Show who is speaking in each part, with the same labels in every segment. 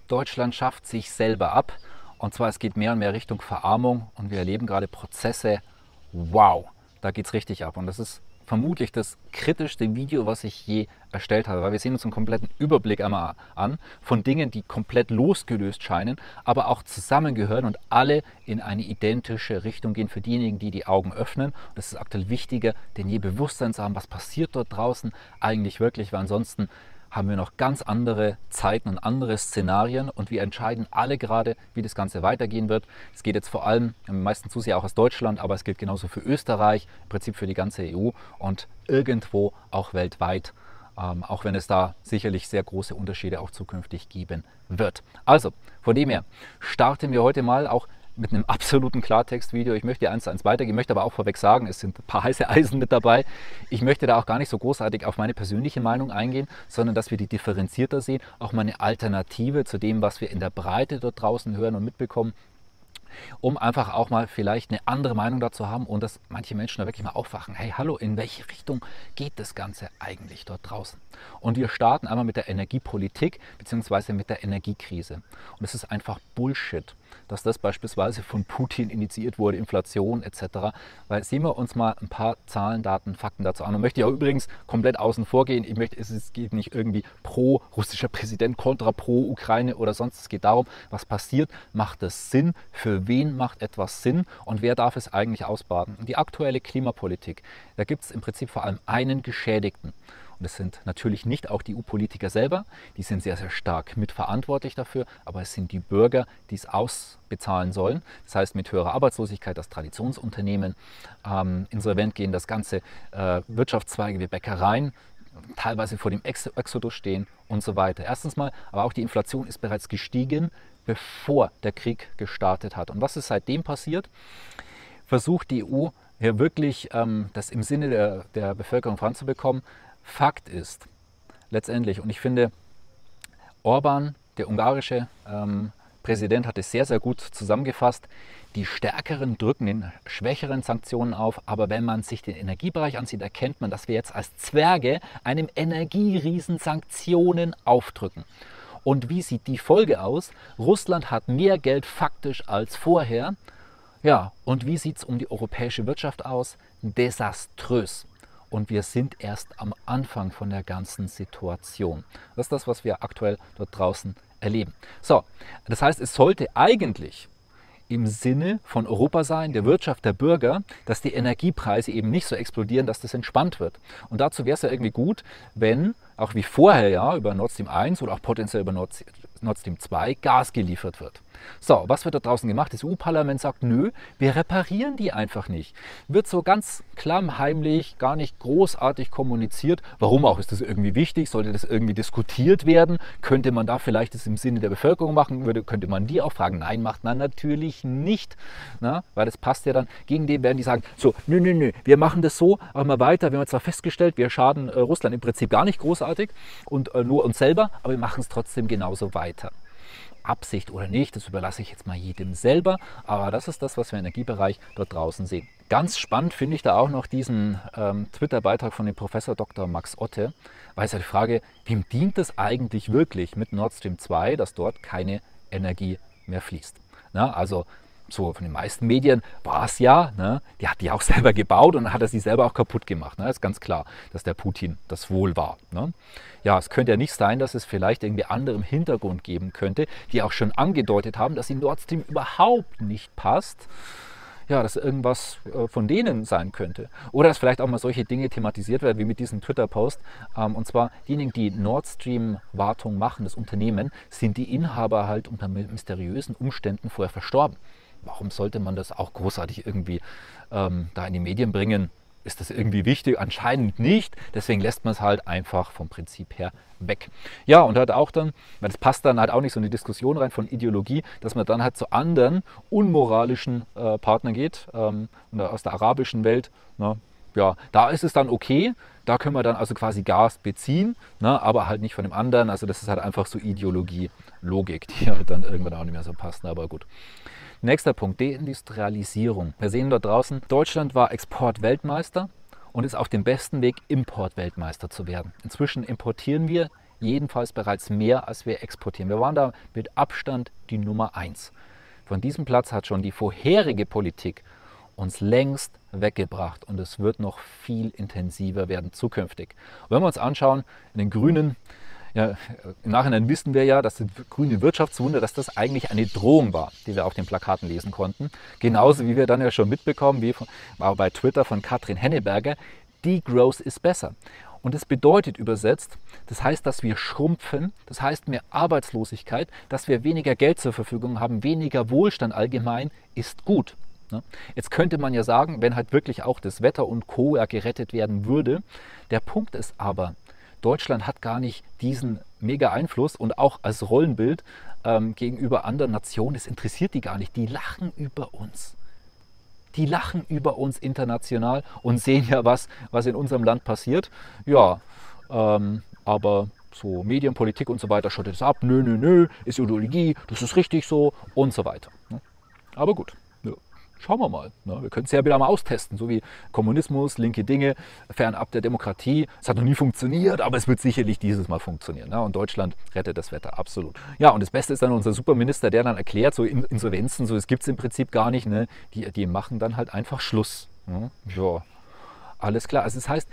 Speaker 1: Deutschland schafft sich selber ab. Und zwar, es geht mehr und mehr Richtung Verarmung und wir erleben gerade Prozesse. Wow, da geht es richtig ab. Und das ist vermutlich das kritischste Video, was ich je erstellt habe, weil wir sehen uns einen kompletten Überblick einmal an von Dingen, die komplett losgelöst scheinen, aber auch zusammengehören und alle in eine identische Richtung gehen für diejenigen, die die Augen öffnen. Und es ist aktuell wichtiger, denn je Bewusstsein zu haben, was passiert dort draußen eigentlich wirklich, weil ansonsten haben wir noch ganz andere Zeiten und andere Szenarien und wir entscheiden alle gerade, wie das Ganze weitergehen wird. Es geht jetzt vor allem, am meisten Zuseher auch aus Deutschland, aber es gilt genauso für Österreich, im Prinzip für die ganze EU und irgendwo auch weltweit, auch wenn es da sicherlich sehr große Unterschiede auch zukünftig geben wird. Also, von dem her starten wir heute mal auch mit einem absoluten Klartextvideo. Ich möchte 1:1 weitergehen, möchte aber auch vorweg sagen, es sind ein paar heiße Eisen mit dabei. Ich möchte da auch gar nicht so großartig auf meine persönliche Meinung eingehen, sondern dass wir die differenzierter sehen, auch mal eine Alternative zu dem, was wir in der Breite dort draußen hören und mitbekommen, um einfach auch mal vielleicht eine andere Meinung dazu haben und dass manche Menschen da wirklich mal aufwachen. Hey, hallo, in welche Richtung geht das Ganze eigentlich dort draußen? Und wir starten einmal mit der Energiepolitik bzw. mit der Energiekrise. Und es ist einfach Bullshit, dass das beispielsweise von Putin initiiert wurde, Inflation etc. Weil sehen wir uns mal ein paar Zahlen, Daten, Fakten dazu an. Und möchte ich auch übrigens komplett außen vor gehen. Es geht nicht irgendwie pro russischer Präsident, kontra pro Ukraine oder sonst. Es geht darum, was passiert, macht es Sinn, für wen macht etwas Sinn und wer darf es eigentlich ausbaden. Und die aktuelle Klimapolitik, da gibt es im Prinzip vor allem einen Geschädigten. Und das sind natürlich nicht auch die EU-Politiker selber, die sind sehr, sehr stark mitverantwortlich dafür, aber es sind die Bürger, die es ausbezahlen sollen. Das heißt, mit höherer Arbeitslosigkeit, dass Traditionsunternehmen insolvent gehen, dass ganze Wirtschaftszweige wie Bäckereien teilweise vor dem Exodus stehen und so weiter. Erstens mal, aber auch die Inflation ist bereits gestiegen, bevor der Krieg gestartet hat. Und was ist seitdem passiert? Versucht die EU hier wirklich das im Sinne der Bevölkerung voranzubekommen. Fakt ist letztendlich, und ich finde, Orbán, der ungarische Präsident, hat es sehr, sehr gut zusammengefasst, die Stärkeren drücken den schwächeren Sanktionen auf, aber wenn man sich den Energiebereich ansieht, erkennt man, dass wir jetzt als Zwerge einem Energieriesen Sanktionen aufdrücken. Und wie sieht die Folge aus? Russland hat mehr Geld faktisch als vorher. Ja, und wie sieht es um die europäische Wirtschaft aus? Desaströs. Und wir sind erst am Anfang von der ganzen Situation. Das ist das, was wir aktuell dort draußen erleben. So, das heißt, es sollte eigentlich im Sinne von Europa sein, der Wirtschaft, der Bürger, dass die Energiepreise eben nicht so explodieren, dass das entspannt wird. Und dazu wäre es ja irgendwie gut, wenn, auch wie vorher ja, über Nord Stream 1 oder auch potenziell über Nord Stream 2 Gas geliefert wird. So, was wird da draußen gemacht? Das EU-Parlament sagt, nö, wir reparieren die einfach nicht. Wird so ganz klammheimlich, gar nicht großartig kommuniziert. Warum auch? Ist das irgendwie wichtig? Sollte das irgendwie diskutiert werden? Könnte man da vielleicht das im Sinne der Bevölkerung machen? Könnte man die auch fragen? Nein, macht man natürlich nicht. Na, weil das passt ja dann. Gegen den werden die sagen, so, nö, wir machen das so, aber mal weiter. Wir haben zwar festgestellt, wir schaden Russland im Prinzip gar nicht großartig und nur uns selber, aber wir machen es trotzdem genauso weiter. Absicht oder nicht, das überlasse ich jetzt mal jedem selber, aber das ist das, was wir im Energiebereich dort draußen sehen. Ganz spannend finde ich da auch noch diesen Twitter-Beitrag von dem Professor Dr. Max Otte, weil es ja die Frage, wem dient es eigentlich wirklich mit Nord Stream 2, dass dort keine Energie mehr fließt. Na, also so von den meisten Medien war es ja, ne, die hat die auch selber gebaut und dann hat er sie selber auch kaputt gemacht. Ne? Ist ganz klar, dass der Putin das wohl war. Ne? Ja, es könnte ja nicht sein, dass es vielleicht irgendwie andere im Hintergrund geben könnte, die auch schon angedeutet haben, dass in Nord Stream überhaupt nicht passt. Ja, dass irgendwas von denen sein könnte. Oder dass vielleicht auch mal solche Dinge thematisiert werden, wie mit diesem Twitter-Post. Und zwar diejenigen, die Nord Stream-Wartung machen, das Unternehmen, sind die Inhaber halt unter mysteriösen Umständen vorher verstorben. Warum sollte man das auch großartig irgendwie da in die Medien bringen? Ist das irgendwie wichtig? Anscheinend nicht. Deswegen lässt man es halt einfach vom Prinzip her weg. Ja, und hat auch dann, weil das passt dann halt auch nicht so in die Diskussion rein von Ideologie, dass man dann halt zu anderen unmoralischen Partnern geht, aus der arabischen Welt. Ne? Ja, da ist es dann okay, da können wir dann also quasi Gas beziehen, ne, aber halt nicht von dem anderen. Also das ist halt einfach so Ideologie, Logik, die halt dann irgendwann auch nicht mehr so passt. Ne, aber gut. Nächster Punkt, Deindustrialisierung. Wir sehen dort draußen, Deutschland war Exportweltmeister und ist auf dem besten Weg, Importweltmeister zu werden. Inzwischen importieren wir jedenfalls bereits mehr, als wir exportieren. Wir waren da mit Abstand die Nummer 1. Von diesem Platz hat schon die vorherige Politik uns längst weggebracht und es wird noch viel intensiver werden zukünftig. Und wenn wir uns anschauen, in den Grünen, ja, im Nachhinein wissen wir ja, dass das grüne Wirtschaftswunder, dass das eigentlich eine Drohung war, die wir auf den Plakaten lesen konnten. Genauso wie wir dann ja schon mitbekommen, wie bei Twitter von Katrin Henneberger, Degrowth ist besser. Und das bedeutet übersetzt, das heißt, dass wir schrumpfen, das heißt mehr Arbeitslosigkeit, dass wir weniger Geld zur Verfügung haben, weniger Wohlstand allgemein ist gut. Jetzt könnte man ja sagen, wenn halt wirklich auch das Wetter und Co. ja gerettet werden würde. Der Punkt ist aber, Deutschland hat gar nicht diesen mega Einfluss und auch als Rollenbild gegenüber anderen Nationen, das interessiert die gar nicht. Die lachen über uns. Die lachen über uns international und sehen ja, was in unserem Land passiert. Ja, aber so Medienpolitik und so weiter schottet es ab. Nö, ist Ideologie, das ist richtig so und so weiter. Aber gut. Schauen wir mal. Wir können es ja wieder mal austesten, so wie Kommunismus, linke Dinge, fernab der Demokratie. Es hat noch nie funktioniert, aber es wird sicherlich dieses Mal funktionieren. Und Deutschland rettet das Wetter, absolut. Ja, und das Beste ist dann unser Superminister, der dann erklärt, so Insolvenzen, so das gibt es im Prinzip gar nicht. Ne? Die machen dann halt einfach Schluss. Ja, alles klar. Also das heißt,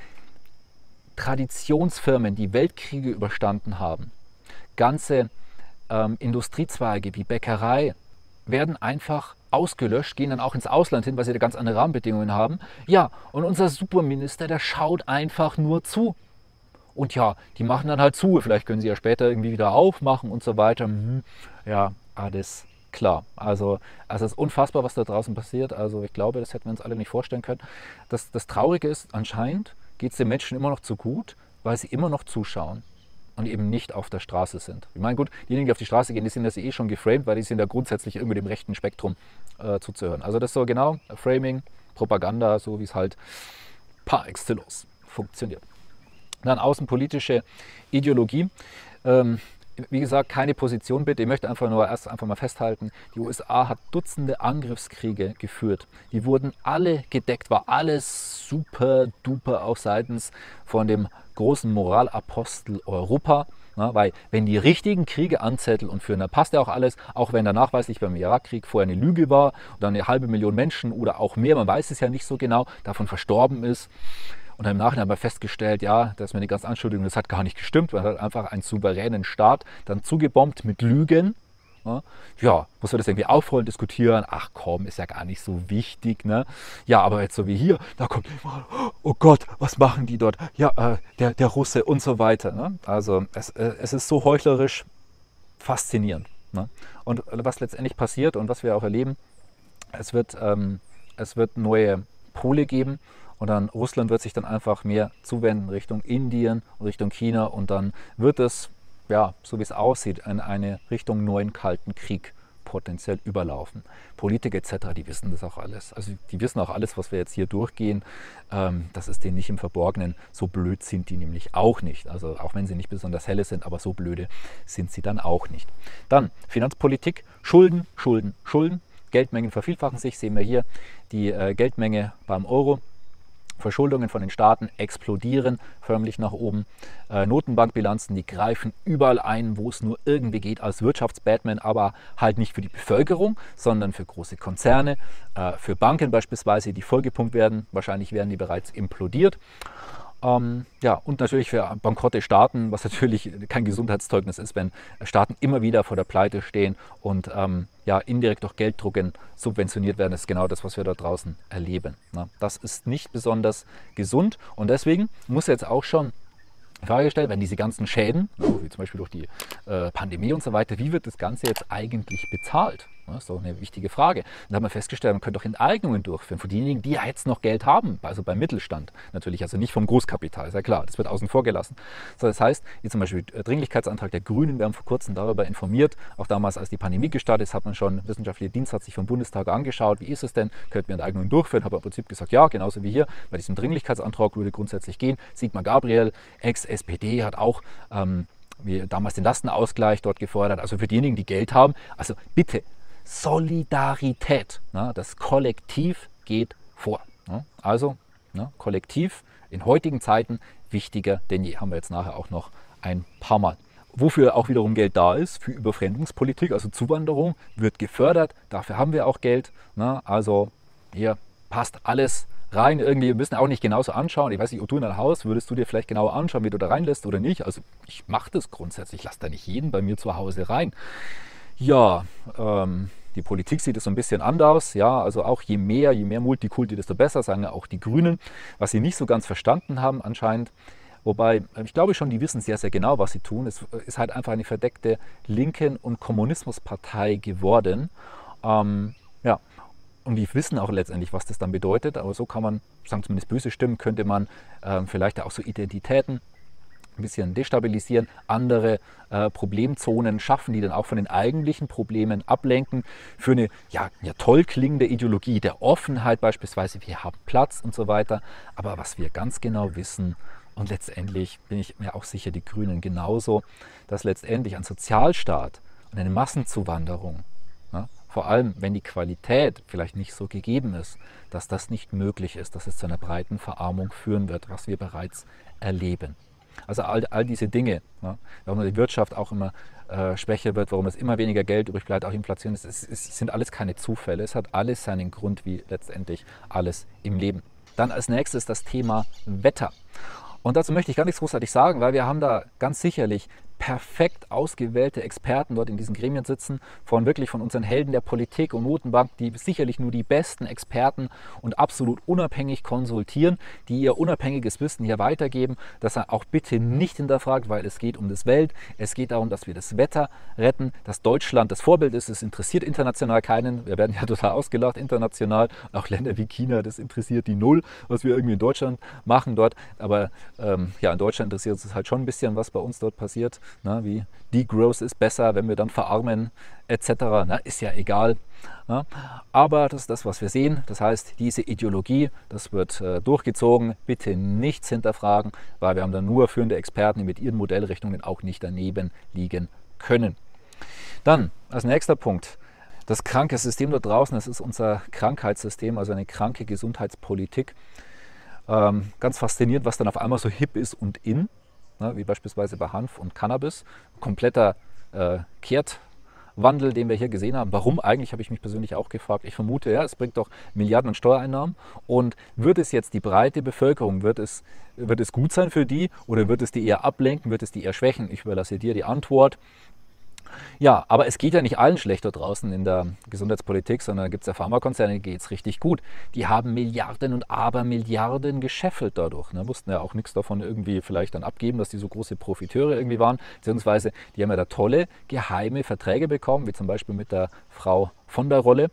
Speaker 1: Traditionsfirmen, die Weltkriege überstanden haben, ganze Industriezweige wie Bäckerei, werden einfach ausgelöscht, gehen dann auch ins Ausland hin, weil sie da ganz andere Rahmenbedingungen haben. Ja, und unser Superminister, der schaut einfach nur zu. Und ja, die machen dann halt zu. Vielleicht können sie ja später irgendwie wieder aufmachen und so weiter. Ja, alles klar. Also es ist unfassbar, was da draußen passiert. Also ich glaube, das hätten wir uns alle nicht vorstellen können. Das Traurige ist, anscheinend geht es den Menschen immer noch zu gut, weil sie immer noch zuschauen und eben nicht auf der Straße sind. Ich meine, gut, diejenigen, die auf die Straße gehen, die sind das eh schon geframed, weil die sind da grundsätzlich irgendwie dem rechten Spektrum zuzuhören. Also das ist so genau Framing, Propaganda, so wie es halt par excellence funktioniert. Dann außenpolitische Ideologie. Wie gesagt, keine Position bitte. Ich möchte einfach mal festhalten, die USA hat Dutzende Angriffskriege geführt. Die wurden alle gedeckt, war alles super duper auch seitens von dem großen Moralapostel Europa. Weil wenn die richtigen Kriege anzetteln und führen, dann passt ja auch alles, auch wenn da nachweislich beim Irakkrieg vorher eine Lüge war und dann 500.000 Menschen oder auch mehr, man weiß es ja nicht so genau, davon verstorben ist. Und im Nachhinein haben wir festgestellt, ja, das ist mir eine ganze Anschuldigung, das hat gar nicht gestimmt. Man hat einfach einen souveränen Staat dann zugebombt mit Lügen. Ja, muss man das irgendwie aufrollen, diskutieren? Ach komm, ist ja gar nicht so wichtig. Ne? Ja, aber jetzt so wie hier, da kommt jemand, oh Gott, was machen die dort? Ja, der Russe und so weiter. Ne? Also es ist so heuchlerisch faszinierend. Ne? Und was letztendlich passiert und was wir auch erleben, es wird neue Pole geben. Und dann Russland wird sich dann einfach mehr zuwenden Richtung Indien, Richtung China und dann wird es, ja, so wie es aussieht, in eine Richtung neuen Kalten Krieg potenziell überlaufen. Politiker etc., die wissen das auch alles. Also die wissen auch alles, was wir jetzt hier durchgehen. Das ist denen nicht im Verborgenen. So blöd sind die nämlich auch nicht. Also auch wenn sie nicht besonders helle sind, aber so blöde sind sie dann auch nicht. Dann Finanzpolitik, Schulden, Schulden, Schulden. Geldmengen vervielfachen sich, sehen wir hier die Geldmenge beim Euro. Verschuldungen von den Staaten explodieren förmlich nach oben. Notenbankbilanzen, die greifen überall ein, wo es nur irgendwie geht, als Wirtschafts-Batman, aber halt nicht für die Bevölkerung, sondern für große Konzerne, für Banken beispielsweise, die vollgepumpt werden. Wahrscheinlich werden die bereits implodiert. Ja, und natürlich für bankrotte Staaten, was natürlich kein Gesundheitszeugnis ist, wenn Staaten immer wieder vor der Pleite stehen und ja, indirekt durch Gelddrucken subventioniert werden. Das ist genau das, was wir da draußen erleben. Ne? Das ist nicht besonders gesund und deswegen muss jetzt auch schon die Frage gestellt werden, diese ganzen Schäden, wie zum Beispiel durch die Pandemie und so weiter, wie wird das Ganze jetzt eigentlich bezahlt? Das ist doch eine wichtige Frage. Da haben wir festgestellt, man könnte auch Enteignungen durchführen für diejenigen, die ja jetzt noch Geld haben, also beim Mittelstand natürlich, also nicht vom Großkapital, ist ja klar, das wird außen vor gelassen. So, das heißt, wie zum Beispiel Dringlichkeitsantrag der Grünen, wir haben vor kurzem darüber informiert, auch damals, als die Pandemie gestartet ist, hat man schon, wissenschaftlicher Dienst hat sich vom Bundestag angeschaut, wie ist es denn, könnten wir Enteignungen durchführen, habe im Prinzip gesagt, ja, genauso wie hier, bei diesem Dringlichkeitsantrag würde grundsätzlich gehen. Sigmar Gabriel, Ex-SPD, hat auch wie damals den Lastenausgleich dort gefordert, also für diejenigen, die Geld haben, also bitte, Solidarität, ne? Das Kollektiv geht vor. Ne? Also Kollektiv in heutigen Zeiten wichtiger denn je. Haben wir jetzt nachher auch noch ein paar Mal. Wofür auch wiederum Geld da ist, für Überfremdungspolitik, also Zuwanderung, wird gefördert. Dafür haben wir auch Geld. Ne? Also hier passt alles rein. Irgendwie, wir müssen auch nicht genauso anschauen. Ich weiß nicht, du in dein Haus, würdest du dir vielleicht genauer anschauen, wie du da reinlässt oder nicht? Also ich mache das grundsätzlich. Ich lasse da nicht jeden bei mir zu Hause rein. Ja, die Politik sieht es so ein bisschen anders. Ja, also auch je mehr Multikulti, desto besser, sagen ja auch die Grünen. Was sie nicht so ganz verstanden haben anscheinend, wobei, ich glaube schon, die wissen sehr, sehr genau, was sie tun. Es ist halt einfach eine verdeckte Linken- und Kommunismuspartei geworden. Ja, und die wissen auch letztendlich, was das dann bedeutet. Aber so kann man, sagen zumindest böse Stimmen, könnte man vielleicht auch so Identitäten ein bisschen destabilisieren, andere Problemzonen schaffen, die dann auch von den eigentlichen Problemen ablenken, für eine toll klingende Ideologie der Offenheit beispielsweise, wir haben Platz und so weiter. Aber was wir ganz genau wissen, und letztendlich bin ich mir auch sicher, die Grünen genauso, dass letztendlich ein Sozialstaat und eine Massenzuwanderung, ja, vor allem wenn die Qualität vielleicht nicht so gegeben ist, dass das nicht möglich ist, dass es zu einer breiten Verarmung führen wird, was wir bereits erleben. Also all diese Dinge, ja, warum die Wirtschaft auch immer schwächer wird, warum es immer weniger Geld übrig bleibt, auch Inflation, es sind alles keine Zufälle. Es hat alles seinen Grund, wie letztendlich alles im Leben. Dann als nächstes das Thema Wetter. Und dazu möchte ich gar nichts großartig sagen, weil wir haben da ganz sicherlich perfekt ausgewählte Experten dort in diesen Gremien sitzen, von unseren Helden der Politik und Notenbank, die sicherlich nur die besten Experten und absolut unabhängig konsultieren, die ihr unabhängiges Wissen hier weitergeben, das er auch bitte nicht hinterfragt, weil es geht um das Welt, es geht darum, dass wir das Wetter retten, dass Deutschland das Vorbild ist, es interessiert international keinen, wir werden ja total ausgelacht international, auch Länder wie China, das interessiert die null, was wir irgendwie in Deutschland machen dort, aber in Deutschland interessiert es halt schon ein bisschen, was bei uns dort passiert. Na, wie Degrowth ist besser, wenn wir dann verarmen etc. Na, ist ja egal. Na, aber das ist das, was wir sehen. Das heißt, diese Ideologie, das wird durchgezogen. Bitte nichts hinterfragen, weil wir haben dann nur führende Experten, die mit ihren Modellrichtungen auch nicht daneben liegen können. Dann als nächster Punkt. Das kranke System dort draußen, das ist unser Krankheitssystem, also eine kranke Gesundheitspolitik. Ganz faszinierend, was dann auf einmal so hip ist und in. Wie beispielsweise bei Hanf und Cannabis. Kompletter Kehrtwandel, den wir hier gesehen haben. Warum eigentlich, habe ich mich persönlich auch gefragt. Ich vermute, ja, es bringt doch Milliarden an Steuereinnahmen. Und wird es jetzt die breite Bevölkerung, wird es gut sein für die oder wird es die eher ablenken, wird es die eher schwächen? Ich überlasse dir die Antwort. Ja, aber es geht ja nicht allen schlecht da draußen in der Gesundheitspolitik, sondern da gibt es ja Pharmakonzerne, denen geht es richtig gut. Die haben Milliarden und Abermilliarden gescheffelt dadurch. Ne? Mussten ja auch nichts davon irgendwie vielleicht dann abgeben, dass die so große Profiteure irgendwie waren. Beziehungsweise die haben ja da tolle geheime Verträge bekommen, wie zum Beispiel mit der Frau von der Rolle.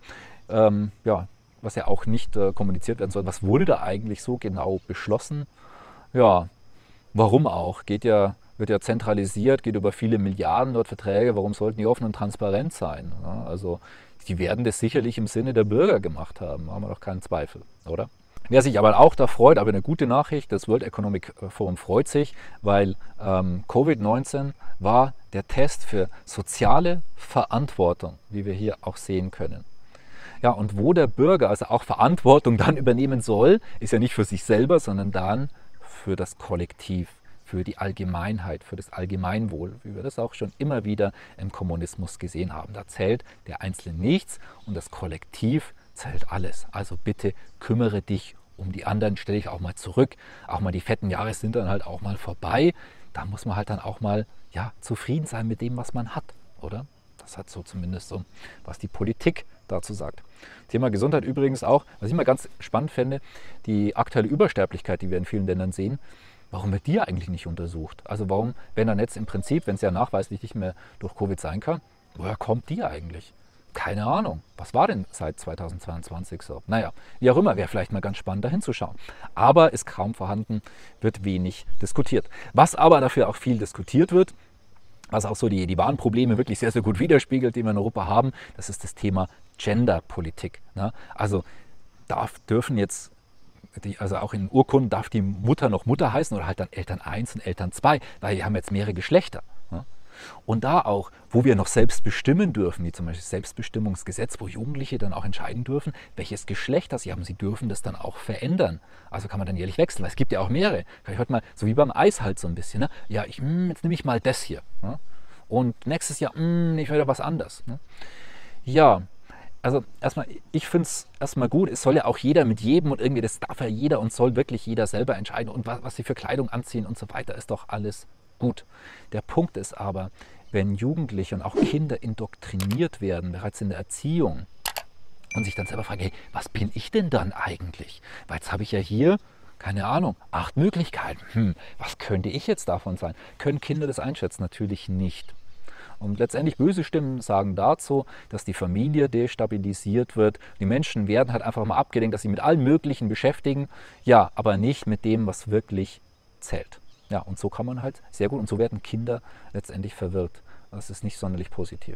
Speaker 1: Was ja auch nicht kommuniziert werden soll. Was wurde da eigentlich so genau beschlossen? Ja, warum auch? Wird ja zentralisiert, geht über viele Milliarden dort Verträge. Warum sollten die offen und transparent sein? Ja, also die werden das sicherlich im Sinne der Bürger gemacht haben, haben wir doch keinen Zweifel, oder? Wer sich aber auch da freut, aber eine gute Nachricht, das World Economic Forum freut sich, weil Covid-19 war der Test für soziale Verantwortung, wie wir hier auch sehen können. Ja, und wo der Bürger also auch Verantwortung dann übernehmen soll, ist ja nicht für sich selber, sondern dann für das Kollektiv, für die Allgemeinheit, für das Allgemeinwohl, wie wir das auch schon immer wieder im Kommunismus gesehen haben. Da zählt der Einzelne nichts und das Kollektiv zählt alles. Also bitte kümmere dich um die anderen, stell dich auch mal zurück. Auch mal die fetten Jahre sind dann halt auch mal vorbei. Da muss man halt dann auch mal zufrieden sein mit dem, was man hat, oder? Das hat so zumindest so, was die Politik dazu sagt. Thema Gesundheit übrigens auch, was ich mal ganz spannend fände, die aktuelle Übersterblichkeit, die wir in vielen Ländern sehen. Warum wird die eigentlich nicht untersucht? Also warum, wenn dann jetzt im Prinzip, wenn es ja nachweislich nicht mehr durch Covid sein kann, woher kommt die eigentlich? Keine Ahnung. Was war denn seit 2022 so? Naja, wie auch immer, wäre vielleicht mal ganz spannend, da hinzuschauen. Aber ist kaum vorhanden, wird wenig diskutiert. Was aber dafür auch viel diskutiert wird, was auch so die wahren Probleme wirklich sehr, sehr gut widerspiegelt, die wir in Europa haben, das ist das Thema Genderpolitik. Ne? Also dürfen jetzt also auch in Urkunden darf die Mutter noch Mutter heißen oder halt dann Eltern 1 und Eltern 2, weil die haben jetzt mehrere Geschlechter. Ne? Und da auch, wo wir noch selbst bestimmen dürfen, wie zum Beispiel das Selbstbestimmungsgesetz, wo Jugendliche dann auch entscheiden dürfen, welches Geschlecht das sie haben. Sie dürfen das dann auch verändern. Also kann man dann jährlich wechseln, weil es gibt ja auch mehrere. Kann ich heute mal, so wie beim Eis halt so ein bisschen, ne? Ja, jetzt nehme ich mal das hier. Ne? Und nächstes Jahr nehme ich wieder was anderes. Ne? Ja, also erstmal, ich finde es erstmal gut, es soll ja auch jeder mit jedem und irgendwie, das darf ja jeder und soll wirklich jeder selber entscheiden. Und was sie für Kleidung anziehen und so weiter, ist doch alles gut. Der Punkt ist aber, wenn Jugendliche und auch Kinder indoktriniert werden, bereits in der Erziehung, und sich dann selber fragen, hey, was bin ich denn dann eigentlich? Weil jetzt habe ich ja hier, keine Ahnung, 8 Möglichkeiten. Was könnte ich jetzt davon sein? Können Kinder das einschätzen? Natürlich nicht. Und letztendlich böse Stimmen sagen dazu, dass die Familie destabilisiert wird. Die Menschen werden halt einfach mal abgelenkt, dass sie mit allem Möglichen beschäftigen, ja, aber nicht mit dem, was wirklich zählt. Ja, und so kann man halt sehr gut, und so werden Kinder letztendlich verwirrt. Das ist nicht sonderlich positiv.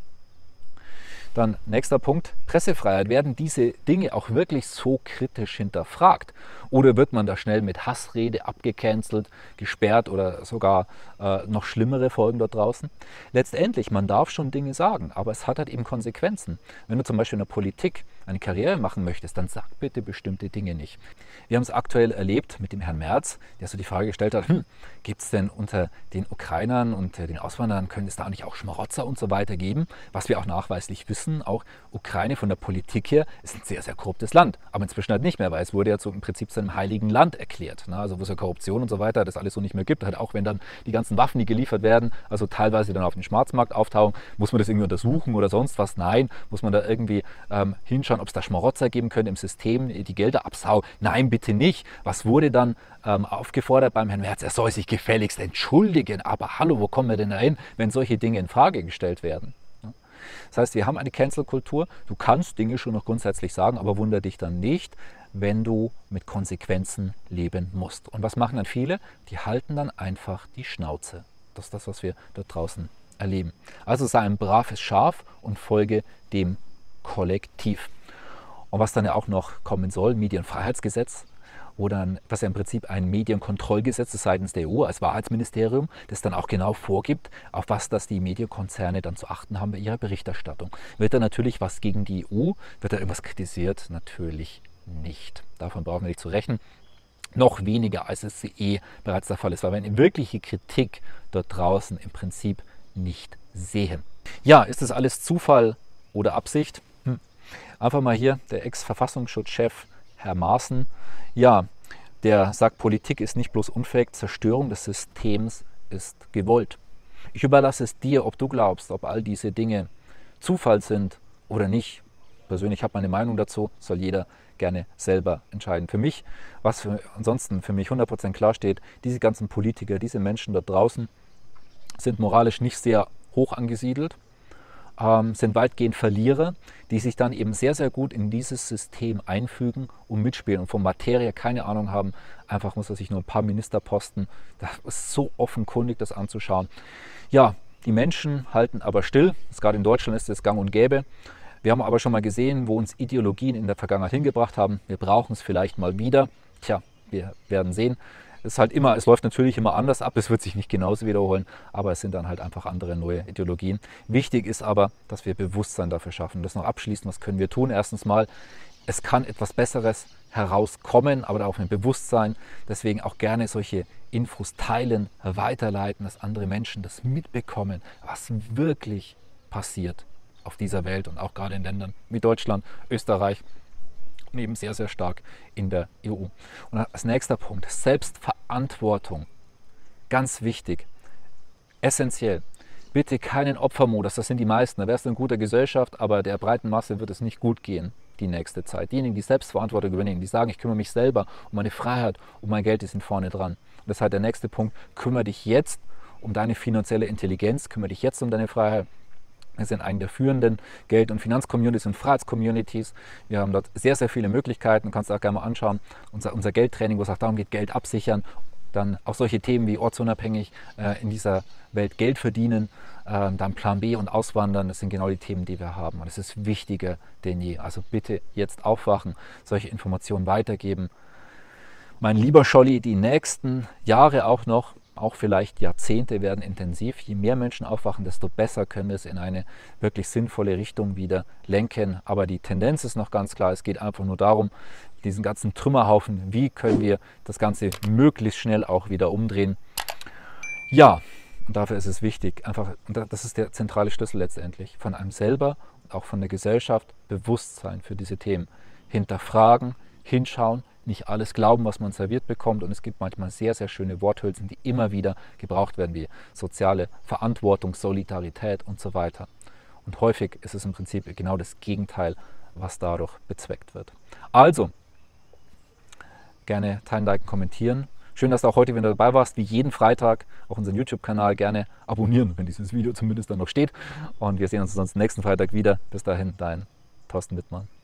Speaker 1: Dann nächster Punkt, Pressefreiheit. Werden diese Dinge auch wirklich so kritisch hinterfragt? Oder wird man da schnell mit Hassrede abgecancelt, gesperrt oder sogar noch schlimmere Folgen dort draußen? Letztendlich, man darf schon Dinge sagen, aber es hat halt eben Konsequenzen. Wenn du zum Beispiel in der Politik eine Karriere machen möchtest, dann sag bitte bestimmte Dinge nicht. Wir haben es aktuell erlebt mit dem Herrn Merz, der so die Frage gestellt hat, gibt es denn unter den Ukrainern und den Auswanderern, können es da nicht auch Schmarotzer und so weiter geben? Was wir auch nachweislich wissen, auch Ukraine von der Politik her ist ein sehr, sehr korruptes Land. Aber inzwischen halt nicht mehr, weil es wurde ja so im Prinzip zu einem heiligen Land erklärt. Ne? Also wo es ja Korruption und so weiter, das alles so nicht mehr gibt. Halt auch wenn dann die ganzen Waffen, die geliefert werden, also teilweise dann auf den Schwarzmarkt auftauchen, muss man das irgendwie untersuchen oder sonst was? Nein. Muss man da irgendwie hinschauen, ob es da Schmarotzer geben könnte im System, die Gelder absaugen? Nein, bitte nicht. Was wurde dann aufgefordert beim Herrn Merz? Er soll sich gefälligst entschuldigen. Aber hallo, wo kommen wir denn da hin, wenn solche Dinge in Frage gestellt werden? Das heißt, wir haben eine Cancel-Kultur. Du kannst Dinge schon noch grundsätzlich sagen, aber wundere dich dann nicht, wenn du mit Konsequenzen leben musst. Und was machen dann viele? Die halten dann einfach die Schnauze. Das ist das, was wir dort draußen erleben. Also sei ein braves Schaf und folge dem Kollektiv. Und was dann ja auch noch kommen soll, Medienfreiheitsgesetz, was ja im Prinzip ein Medienkontrollgesetz ist seitens der EU als Wahrheitsministerium, das dann auch genau vorgibt, auf was das die Medienkonzerne dann zu achten haben bei ihrer Berichterstattung. Wird da natürlich was gegen die EU? Wird da irgendwas kritisiert? Natürlich nicht. Davon brauchen wir nicht zu rechnen. Noch weniger, als es bereits der Fall ist, weil wir eine wirkliche Kritik dort draußen im Prinzip nicht sehen. Ja, ist das alles Zufall oder Absicht? Einfach mal hier der Ex-Verfassungsschutzchef Herr Maaßen, ja, der sagt, Politik ist nicht bloß unfähig, Zerstörung des Systems ist gewollt. Ich überlasse es dir, ob du glaubst, ob all diese Dinge Zufall sind oder nicht. Persönlich habe meine Meinung dazu, soll jeder gerne selber entscheiden. Für mich, ansonsten für mich 100% klar steht, diese ganzen Politiker, diese Menschen da draußen sind moralisch nicht sehr hoch angesiedelt, sind weitgehend Verlierer, die sich dann eben sehr, sehr gut in dieses System einfügen und mitspielen und von Materie keine Ahnung haben. Einfach muss er sich nur ein paar Ministerposten, das ist so offenkundig, das anzuschauen. Ja, die Menschen halten aber still, gerade in Deutschland ist es gang und gäbe. Wir haben aber schon mal gesehen, wo uns Ideologien in der Vergangenheit hingebracht haben. Wir brauchen es vielleicht mal wieder. Tja, wir werden sehen. Es läuft natürlich immer anders ab, es wird sich nicht genauso wiederholen, aber es sind dann halt einfach andere neue Ideologien. Wichtig ist aber, dass wir Bewusstsein dafür schaffen. Das noch abschließend, was können wir tun? Erstens mal, es kann etwas Besseres herauskommen, aber auch ein Bewusstsein. Deswegen auch gerne solche Infos teilen, weiterleiten, dass andere Menschen das mitbekommen, was wirklich passiert auf dieser Welt und auch gerade in Ländern wie Deutschland, Österreich, und eben sehr, sehr stark in der EU. Und als nächster Punkt, Selbstverantwortung. Ganz wichtig, essentiell. Bitte keinen Opfermodus, das sind die meisten. Da wärst du in guter Gesellschaft, aber der breiten Masse wird es nicht gut gehen die nächste Zeit. Diejenigen, die Selbstverantwortung übernehmen, die sagen, ich kümmere mich selber um meine Freiheit, um mein Geld, die sind vorne dran. Und das ist halt der nächste Punkt, kümmere dich jetzt um deine finanzielle Intelligenz, kümmere dich jetzt um deine Freiheit. Wir sind eine der führenden Geld- und Finanzcommunities und Freiheitscommunities. Wir haben dort sehr, sehr viele Möglichkeiten. Du kannst dir auch gerne mal anschauen. Unser Geldtraining, wo es auch darum geht, Geld absichern. Dann auch solche Themen wie ortsunabhängig in dieser Welt Geld verdienen. Dann Plan B und Auswandern. Das sind genau die Themen, die wir haben. Und es ist wichtiger denn je. Also bitte jetzt aufwachen, solche Informationen weitergeben. Mein lieber Scholli, die nächsten Jahre auch noch auch vielleicht Jahrzehnte werden intensiv. Je mehr Menschen aufwachen, desto besser können wir es in eine wirklich sinnvolle Richtung wieder lenken. Aber die Tendenz ist noch ganz klar, es geht einfach nur darum, diesen ganzen Trümmerhaufen, wie können wir das Ganze möglichst schnell auch wieder umdrehen. Ja, und dafür ist es wichtig, einfach, und das ist der zentrale Schlüssel letztendlich, von einem selber und auch von der Gesellschaft Bewusstsein für diese Themen. Hinterfragen, hinschauen, nicht alles glauben, was man serviert bekommt. Und es gibt manchmal sehr, sehr schöne Worthülsen, die immer wieder gebraucht werden, wie soziale Verantwortung, Solidarität und so weiter. Und häufig ist es im Prinzip genau das Gegenteil, was dadurch bezweckt wird. Also, gerne teilen, liken, kommentieren. Schön, dass du auch heute wieder dabei warst. Wie jeden Freitag auch unseren YouTube-Kanal gerne abonnieren, wenn dieses Video zumindest dann noch steht. Und wir sehen uns sonst nächsten Freitag wieder. Bis dahin, dein Thorsten Wittmann.